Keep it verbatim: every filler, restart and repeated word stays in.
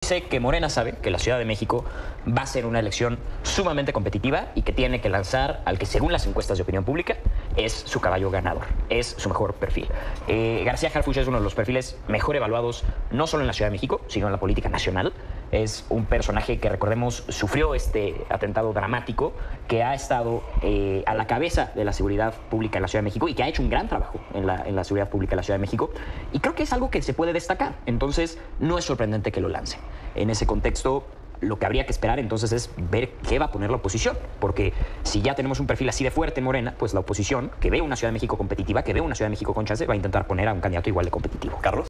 sé que Morena sabe que la Ciudad de México va a ser una elección sumamente competitiva y que tiene que lanzar al que, según las encuestas de opinión pública, es su caballo ganador, es su mejor perfil. Eh, García Harfuch es uno de los perfiles mejor evaluados, no solo en la Ciudad de México, sino en la política nacional. Es un personaje que, recordemos, sufrió este atentado dramático, que ha estado eh, a la cabeza de la seguridad pública en la Ciudad de México y que ha hecho un gran trabajo en la, en la seguridad pública en la Ciudad de México. Y creo que es algo que se puede destacar. Entonces, no es sorprendente que lo lance. En ese contexto, lo que habría que esperar entonces es ver qué va a poner la oposición, porque si ya tenemos un perfil así de fuerte en Morena, pues la oposición, que ve una Ciudad de México competitiva, que ve una Ciudad de México con chance, va a intentar poner a un candidato igual de competitivo. Carlos.